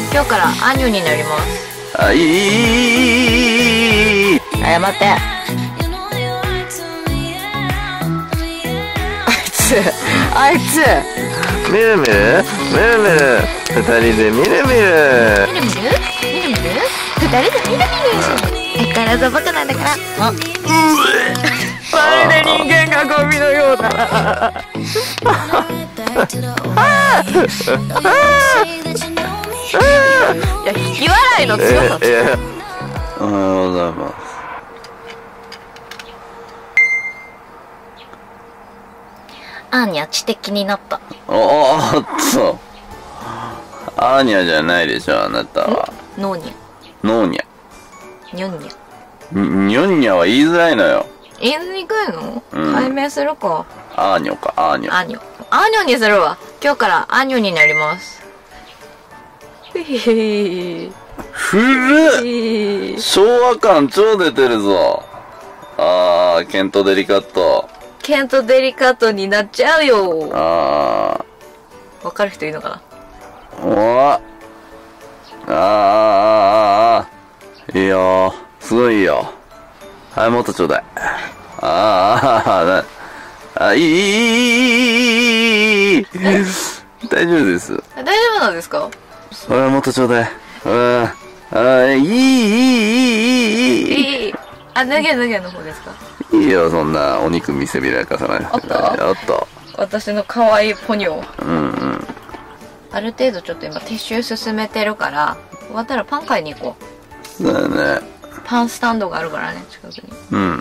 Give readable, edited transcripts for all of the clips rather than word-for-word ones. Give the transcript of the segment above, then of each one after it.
今日からアンニョになります。 あ、いい。 謝って。あいつみるみる二人でみるみる二人でみる相変わらずバカなんだから。まるで人間がゴミのようだ。いや、引き笑いの強さ。 おはようございます。 アーニャ知的になった。 おっと。アーニャじゃないでしょ、あなたは。 ノーニャ。 ノーニャ。 ニョンニャ。 ニョンニャは言いづらいのよ。 言いにくいの？ うん。 解明するか。 アーニョか、アーニョ。 アーニョ。アーニョにするわ。今日からアーニョになります。ふへへ。 古っ！昭和感超出てるぞ。あー、ケントデリカット。 ケントデリカットになっちゃうよ。 あわかる人いるのかな？ いいよ。すごいいいよ。はい、もっとちょうだい。いい。大丈夫です。 大丈夫なんですか？ もっとちょうだい。いい。 あ、脱げの方ですか？ いいよ、そんなお肉見せびらかさない。 あった？私の可愛いポニョを。ある程度ちょっと今撤収進めてるから、終わったらパン買いに行こう。 そうだね。 パンスタンドがあるからね、近くに。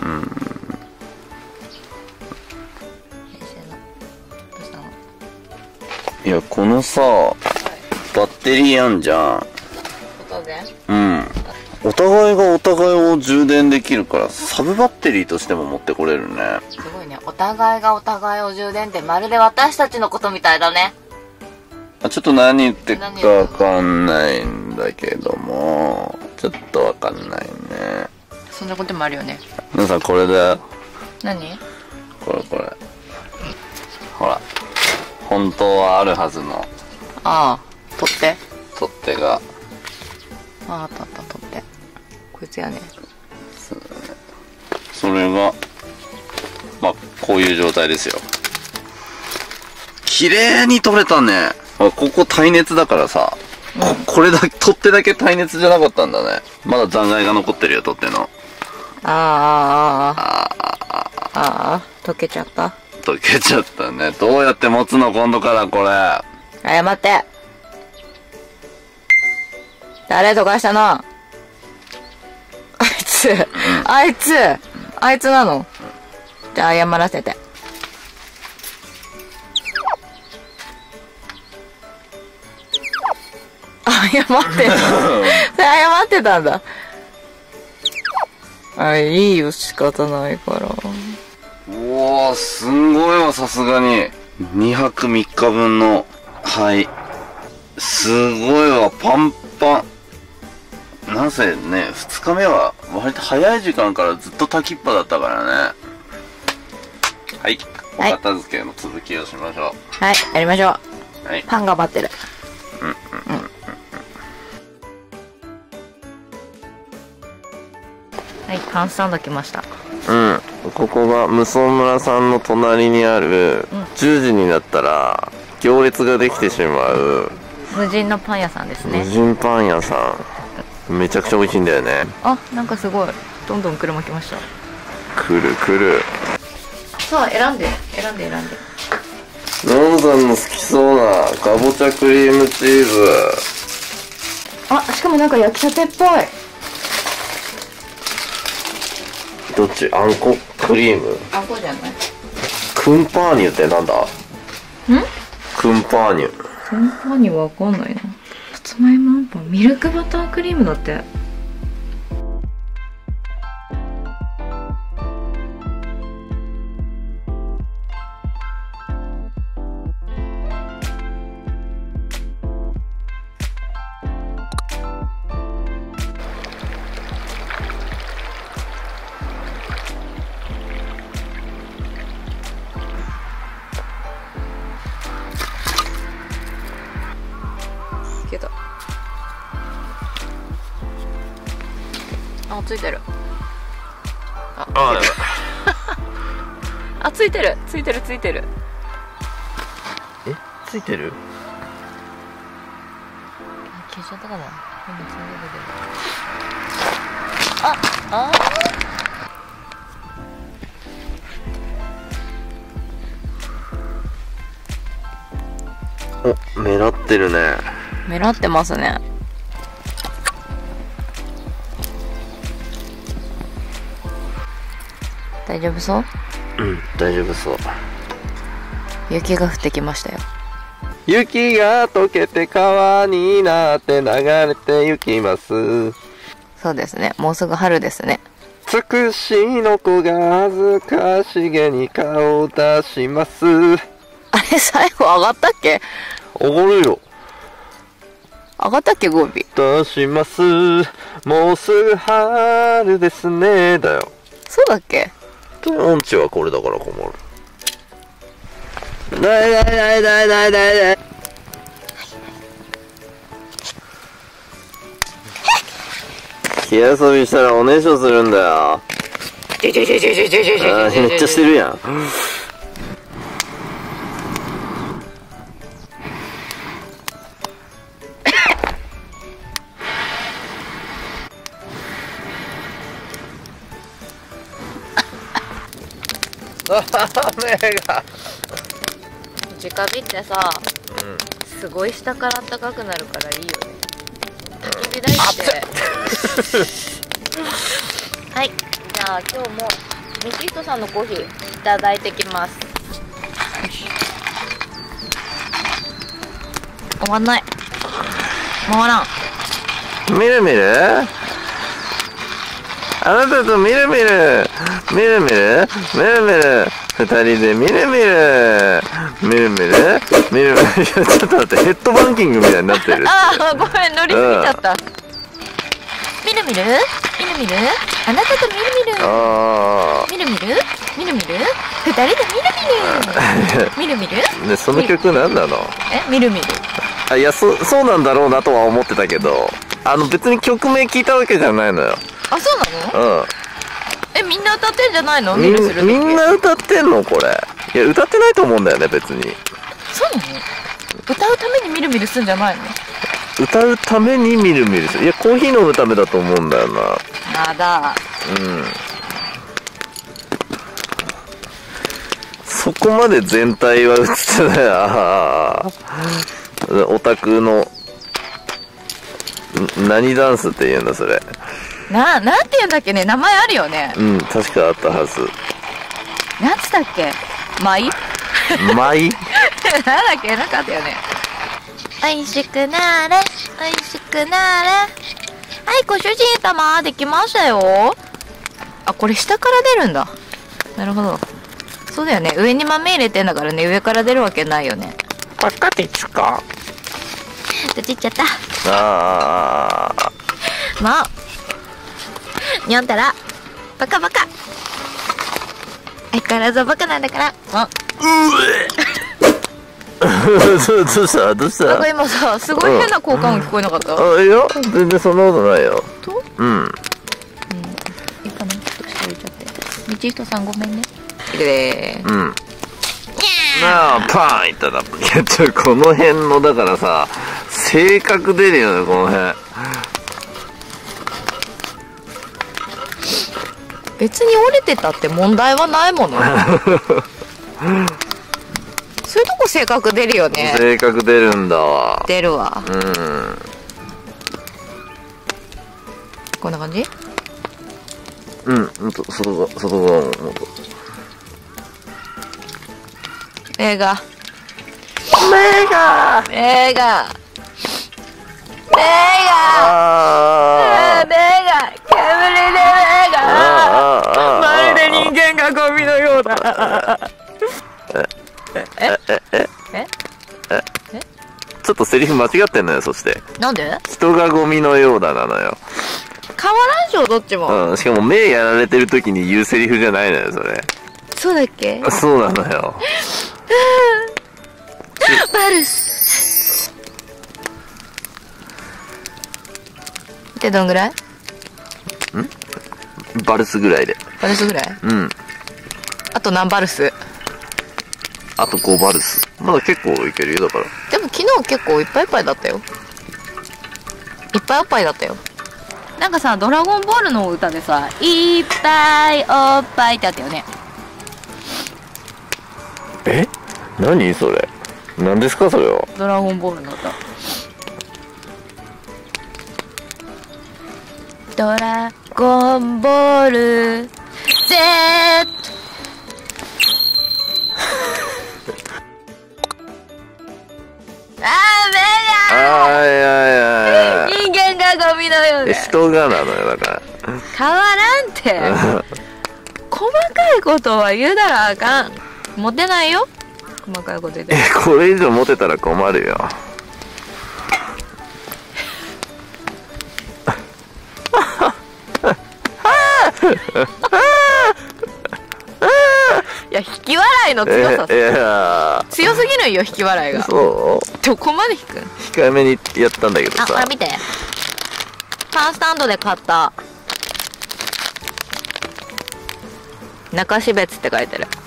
いや、このさ、バッテリーあんじゃん。 当然？ お互いがお互いを充電できるから、サブバッテリーとしても持ってこれるね。 すごいね。お互いがお互いを充電ってまるで私たちのことみたいだね。 ちょっと何言ってるかわかんないんだけども、ちょっとわかんないね。 そんなこともあるよね。 皆さんこれだよ。 何？ これ。ほら。本当はあるはずの。 ああ、取っ手が。 あった、取っ手。こいつやね。 そうだね。それが、まあ、こういう状態ですよ。綺麗に取れたね。ここ耐熱だからさ、これだけ、取っ手だけ耐熱じゃなかったんだね。まだ残骸が残ってるよ、取っ手の。 溶けちゃった。 溶けちゃったね。どうやって持つの、今度からこれ。 謝って。誰とかしたの？あいつなの？じゃあ謝らせて。謝ってたんだ。いいよ、仕方ないから。 おー、すんごいわ、さすがに。2泊3日分の、はい。すごいわ、パンパン。なんせね、2日目は割と早い時間からずっと炊きっぱだったからね。はい。お片付けの続きをしましょう。 はい、やりましょう。 はい。 パンが待ってる。はい、パンスタンド来ました。 ここが無双村さんの隣にある、10時になったら行列ができてしまう無人のパン屋さんですね。 無人パン屋さん。めちゃくちゃ美味しいんだよね。 あ、なんかすごい。どんどん車来ました。 来る。 さあ、選んで。 ノンさんの好きそうなかぼちゃクリームチーズ。 あ、しかもなんか焼きたてっぽい。 どっち？あんこクリーム？ あんこじゃない？ クンパーニュってなんだ？クンパーニュ。 クンパーニュわかんないな。さつまいもあんパン、ミルクバタークリームだって。けどあ、ついてる。 ああ、やばい。 あ、ついてるついてるついてる。 え、ついてる？ 消しちゃったかな。今ついてるけど。あ、 お、目立ってるね。 目立ってますね。大丈夫そう？ うん、大丈夫そう。 雪が降ってきましたよ。 雪が溶けて川になって流れて行きます。 そうですね。もうすぐ春ですね。 つくしの子が恥ずかしげに顔を出します。 あれ、最後上がったっけ？ おごるよ。 上がったっけ、語尾。 出します。もうすぐ春ですね。だよ。 そうだっけ？ 音痴はこれだから困る。だい。火遊びしたらおねしょするんだよ。あー、めっちゃしてるやん。目が直火ってさ、すごい下から暖かくなるからいいよね。焚き火台ってはい、じゃあ今日もミキストさんのコーヒーいただいてきます。終わんない、回らん。 みるみる、あなたとみるみる二人でみるみるちょっと待って、ヘッドバンキングみたいになってる。 ああ、ごめん、乗りすぎちゃった。みるみるあなたとみるみるあみるみる二人でみるみるね、その曲何なの？ みるみる。 あ、いや、そうなんだろうなとは思ってたけど、別に曲名聞いたわけじゃないのよ。 あ、そうなの？みんな歌ってんじゃないの？みんな歌ってんのこれ。いや、歌ってないと思うんだよね、別に。 そうなの？歌うためにみるみるすんじゃないの？ 歌うためにみるみるする。いや、コーヒー飲むためだと思うんだよな。 まだ。 そこまで全体は映ってない。オタクの、何ダンスって言うんだ、それ。 なんて言うんだっけね、名前あるよね。 確かあったはず。 なんつったっけ？舞？ 舞？ なんだっけ、なかったよね。おいしくなれ、おいしくなれ。はい、ご主人様、できましたよ。あ、これ下から出るんだ。なるほど。そうだよね。上に豆入れてんだからね、上から出るわけないよね。 バカでちか。 出ちっちゃった。 ああ。 もう。にょんたら、バカバカ。相変わらずバカなんだから。 どうしたなんか今さ、すごい変な効果音聞こえなかった？ いや、全然そんなことないよ。 いいかな、ちょっと下置いちゃって。道人さんごめんね。いくでー。 なあ、パーンいったら、この辺の、だからさ、性格出るよね、この辺。 別に折れてたって問題はないもの。そういうとこ性格出るよね。 性格出るんだわ。 出るわ。こんな感じ？ 外側ももっと。 映画。煙で目がまるで人間がゴミのようだ。 ちょっとセリフ間違ってんのよ、そして。 なんで？ 人がゴミのようだなのよ。 変わらんしょ、どっちも。 しかも目やられてる時に言うセリフじゃないのよ、それ。 そうだっけ？ そうなのよ。 バルスってどんぐらい？ バルスぐらいで。 バルスぐらい？ うん。 あと何バルス？ あと5バルス。まだ結構いけるよ、だから。 でも昨日結構いっぱいいっぱいだったよ。いっぱいおっぱいだったよ。なんかさ、ドラゴンボールの歌でさ、いっぱいおっぱいってあったよね。 え？何それ？何ですかそれは。 ドラゴンボールの歌。ドラゴンボール Z あいや人間がゴミのようだ。 人がなのよ、だから変わらんて細かいことは言うならあかん。モテないよ、細かいこと言って。 これ以上モテたら困るよ。 いや、引き笑いの強さ、 いや強すぎるよ、引き笑いが。 そうどこまで引くん？ 控えめにやったんだけどあ、 さ。 これ見て、パンスタンドで買った中標別って書いてる。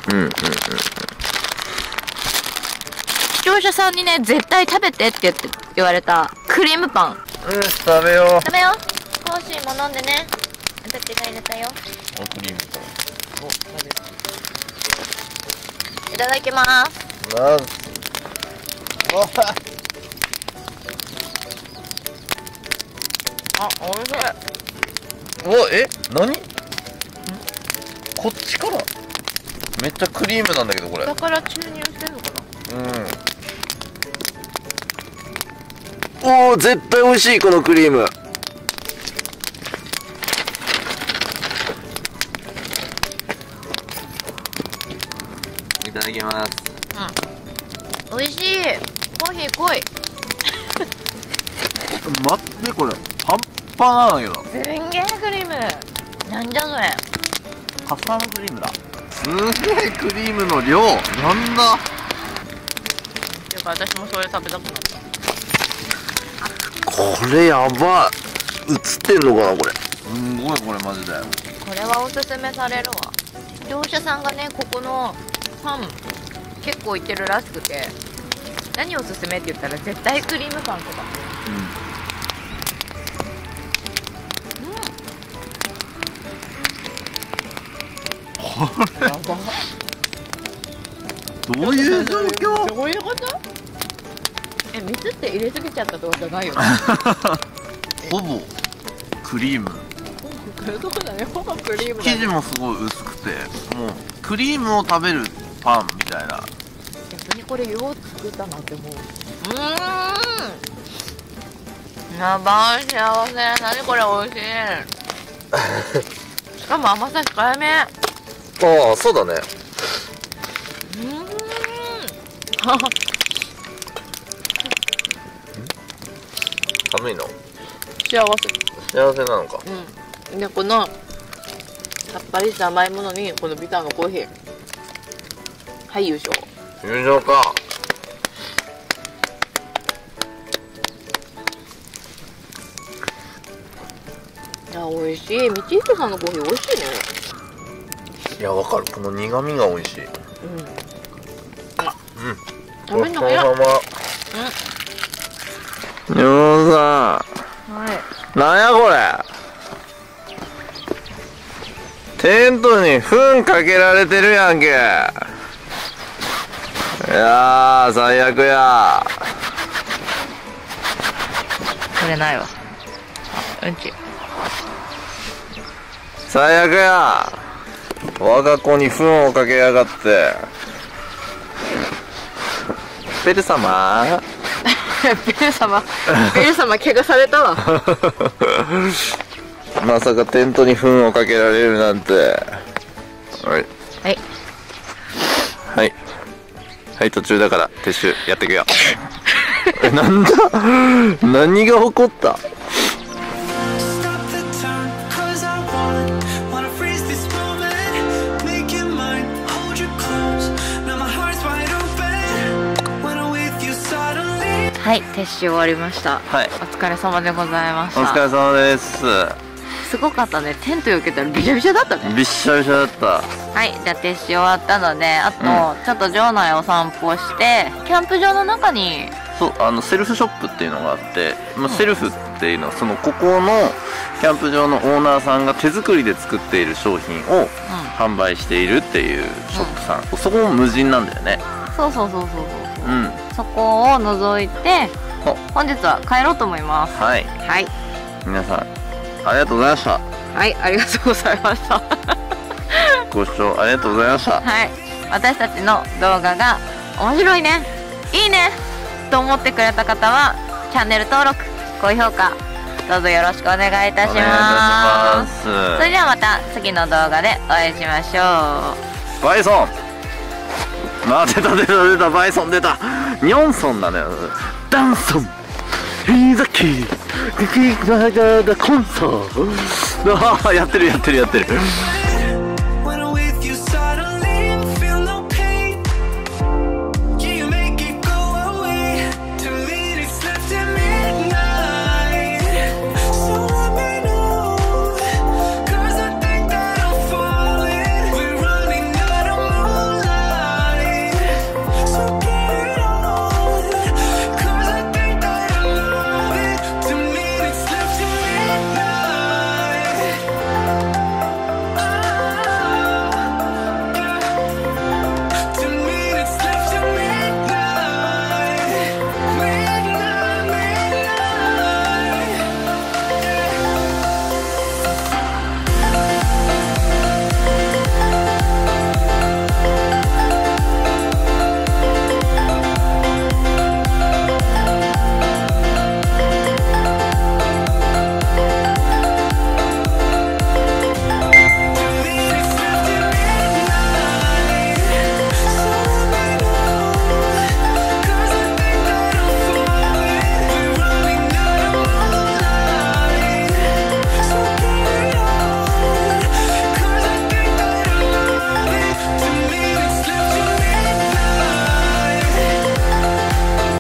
視聴者さんにね、絶対食べてって言われたクリームパン。 食べよう。 食べよう。コーシーも飲んでね。私が入れたよ。 クリームパン。 いただきます。あ、おいしい。 何？こっちからめっちゃクリームなんだけど、これ。 だから注入してんのかな。おお、絶対美味しい、このクリーム。いただきます。 美味しい。コーヒー濃い。 待って、これパンパンなんだけど。 すんげえクリーム。なんじゃそれ。 カスタードクリームだ。すげえクリームの量。なんだ。 ていうか私もそれ食べたくなった。 これやばい。映ってんのかな、これ。すごい、これマジで。 これはおすすめされるわ。業者さんがね、ここのパン結構いってるらしくて、何おすすめって言ったら絶対クリームパンとか。 これどういう状況？ どういうこと？水って入れすぎちゃったってことじゃないよね。 ほぼクリーム。 そうだね、ほぼクリームだね。 生地もすごい薄くて、もうクリームを食べるパンみたいな。 逆にこれよう作ったなって思う。やばい、幸せ。何これ、美味しい。しかも甘さ控えめ。 ああ、そうだね。寒いの？ 幸幸せなのか。 せ。で、このさっぱりした甘いものにこのビターのコーヒー。はい、優勝。 優勝か。 いや、美味しい。道彦さんのコーヒー美味しいね。 いや、わかる。この苦味が美味しい。 食べんの早っ。 ようさん、なんやこれ。テントに糞かけられてるやんけ。いやー、最悪や。 これないわ。うんち。 最悪や。我が子に糞をかけやがって。ベル様ベル様怪我されたわ。 まさかテントに糞をかけられるなんて。はいはい途中だから撤収やってくよ。なんだ何が起こった？ はい、撤収終わりました。 はい、 お疲れ様でございました。 お疲れ様です。 すごかったね。テント避けたらびしゃびしゃだったね。 びっしゃびしゃだった。 はい、じゃあ撤収終わったので、あと、ちょっと場内を散歩して、キャンプ場の中に、 そう、セルフショップっていうのがあって、セルフっていうのはここのキャンプ場のオーナーさんが手作りで作っている商品を販売しているっていうショップさん、そこも無人なんだよね。 そうそう、そこを覗いて本日は帰ろうと思います。 はい、皆さんありがとうございました。 はい、ありがとうございましたご視聴ありがとうございました。 はい、私たちの動画が面白いね、いいねと思ってくれた方はチャンネル登録、高評価どうぞよろしくお願いいたします。それではまた次の動画でお会いしましょう。バイソン、出たバイソン出た。ニョンソンだね。ダンソンヒーザキーキキガガダコンソーやってる